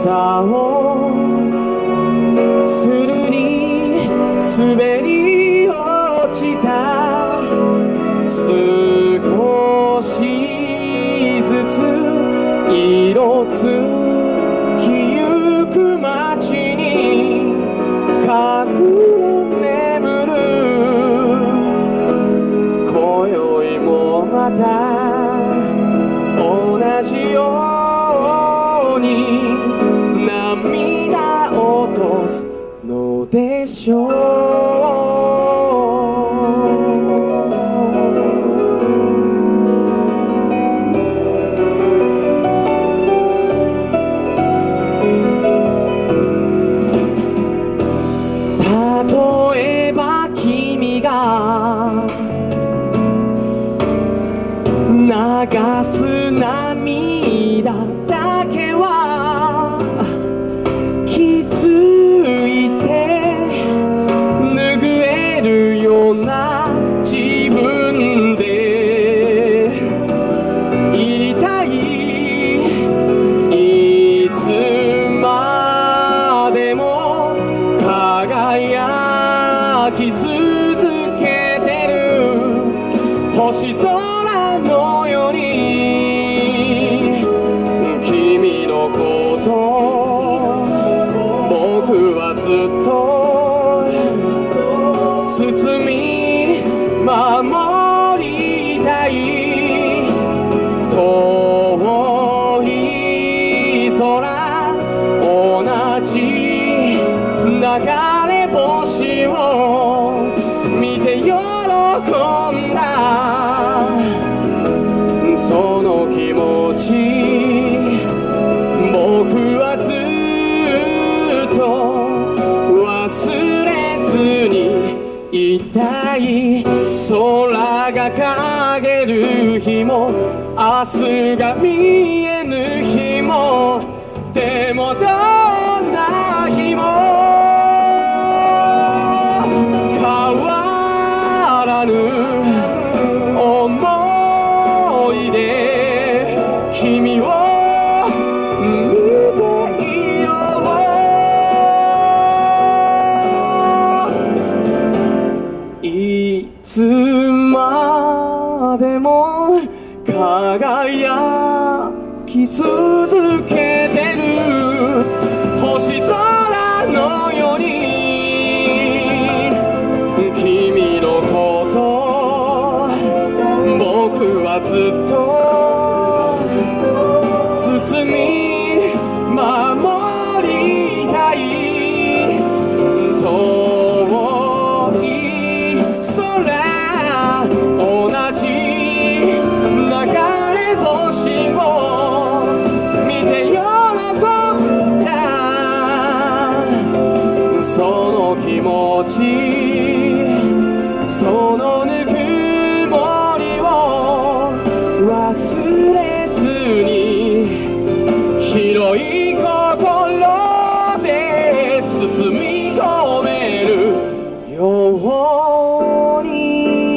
草をするり滑り落ちた少しずつ色つきゆく街に隠れ眠る今宵もまた同じように涙落とすのでしょう。例えば君が流す涙だけは気づいて拭えるような自分でいたい。いつまでも輝き続けてる星空のように君のこと僕はずっと包み守りたい。遠い空同じ流れ星を見て喜んだその気持ち僕はずっと忘れずにいたい。空が陰る日も明日が見えぬ日もでもどんな日も変わらぬ思いで君を見ていよう。いつまでも輝き続けてる星空のように君のこと僕はずっと包み守りたい。遠い空同じ流れ星を見て喜んだその気持ちそのぬくもりを忘れずに広い心で包み込めるように。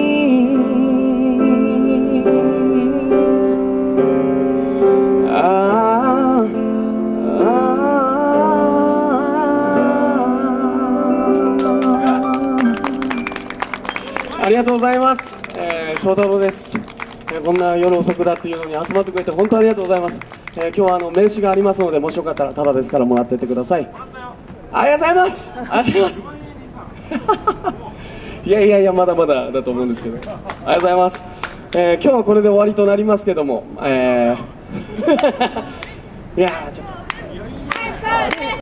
ありがとうございます。翔太郎です。こんな夜遅くだっていうのに集まってくれて本当にありがとうございます。今日は名刺がありますのでもしよかったらタダですからもらってってください。ありがとうございます。ありがとうございます。いやいやいやまだまだだと思うんですけどありがとうございます。今日はこれで終わりとなりますけどもいやちょっと